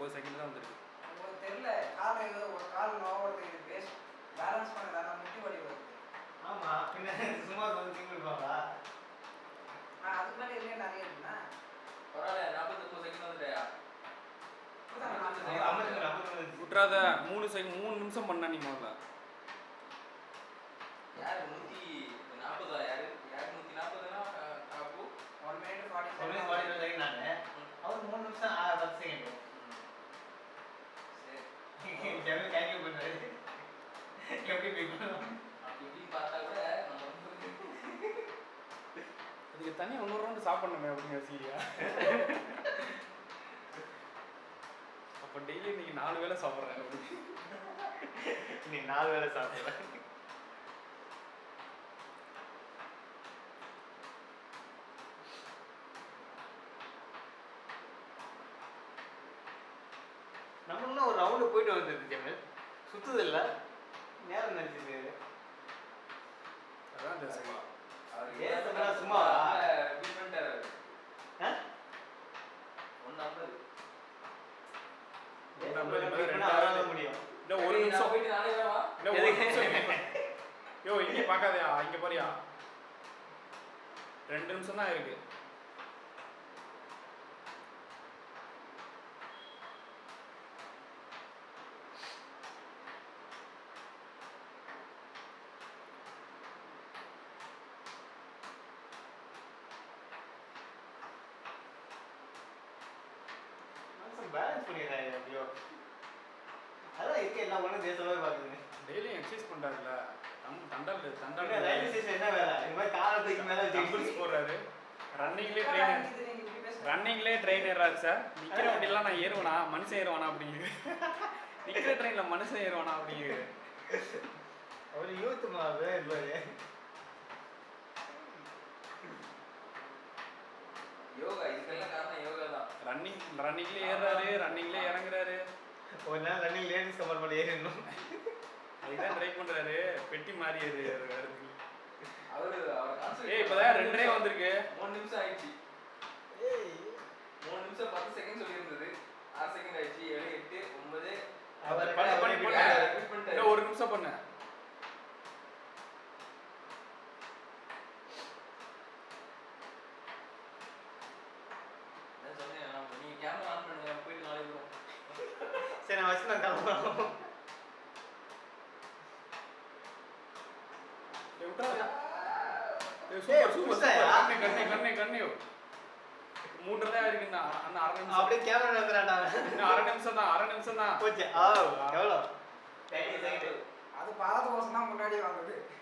30 second தான் வந்திருக்கு. உங்களுக்கு தெரியல கால் ஒரு கால் நோவுறது இது பேஸ் பேலன்ஸ் பண்ண நான் முட்டி வலி வருது. ஆமா பின்ன சும்மா வந்து திங்கிருப்பாங்களா? நான் அதுக்கு மேலே இல்லையே நிறைய இருக்குண்ணா. பரவாயில்ல 49 செகண்ட் வந்துட்டயா? விட்றாத 3 நிமிஷம் பண்ணா நீ முதல்ல. யாரு 140 யாரு 140னா காப்பு 1 minute 40 செகண்ட் நானு. அவர் 3 நிமிஷம் 10 செகண்ட். சரி. ஜெனரல் கேல்குலேட் பண்றாரு. எப்படி போய்க்கணும்? அப்படி பார்த்தா கூட நம்ம அதுக்கு தனியாக இன்னொரு ரவுண்டு சாப்பிடணுமே அப்படிங்கிற சீரியா. அப்போ டெய்லி இன்னைக்கு 4 வேளை சாப்பிட்றேன் அப்படி. இன்னைக்கு 4 வேளை சாப்பிட்றேன். நம்மளும் ஒரு ரவுண்டு போயிட்டு வந்துருக்கு ஜெமல். சுத்துது இல்லை நேரம் நினைச்சிட்டு அதான் இந்த சரி. சும்மா டிஃபரெண்டாக 150 முடியும். இல்லை ஒரு நிமிஷம் போயிட்டு நானே வரவா? இல்லை ஒரு நிமிஷம். யோ இங்கே பார்க்காதயா, இங்கே போறியா? 2 நிமிஷம் தான் இருக்கு. பேலன்ஸ் பண்ணிடுறாங்க எப்படியோ. அதான் இருக்கு எல்லாம் ஒன்றும் தேசமாவே பார்க்குதுங்க. டெய்லியும் எக்ஸசைஸ் பண்ணுறாருல. தண்டால் ரயில்வே ஸ்டேஷன் என்ன வேலை? இந்த மாதிரி காலத்துக்கு மேலே டம்பிள்ஸ் போடுறாரு. ரன்னிங்லேயே ட்ரெயின் ஏறாரு சார். நிற்கிற வண்டியெல்லாம் நான் ஏறுவேனா, மனுஷன் ஏறுவானா அப்படிங்குது. நிற்கிற ட்ரெயினில் மனுஷன் ஏறுவானா அப்படிங்குது. அவர் யூத் மாதிரி இருப்பாரு. யோகா இதுக்கெல்லாம் காரணம் யோகா தான். ரன்னிங்லேயே ஏறுறாரு, ரன்னிங்லேயே இறங்குறாரு. ஒரு நாள் ரன்னிங் லேடிஸ் கம்பார்ட்மெண்ட் ஏறிடணும். அதுதான் ட்ரை பண்ணுறாரு. பெட்டி மாறியது அவர் கான்செப்ட். இப்போதான் 2 வந்திருக்கு. 3 நிமிஷம் ஆயிடுச்சு. 3 நிமிஷம் 10 செகண்ட் சொல்லியிருந்தது. 6 செகண்ட் ஆயிடுச்சு. 7 8 9 பண்ணு. 1 நிமிஷம் பண்ணு. நீங்க கேமரா ஆன் பண்ணுங்க, போயிட்டு நாளைக்கு வரும். சரி நான் வச்சு நான் கிளம்புறோம். கண்ணு 3 தான் இருக்குண்ணா. அந்த 1/2 நிமிஷம் அப்படியே கேமரா வந்துறாடா. இன்னும் 1/2 நிமிஷம் தான். போச்சு. எவ்வளோ 30 செகண்ட். அது பாலத்து வருஷம் தான் முன்னாடி வந்தது.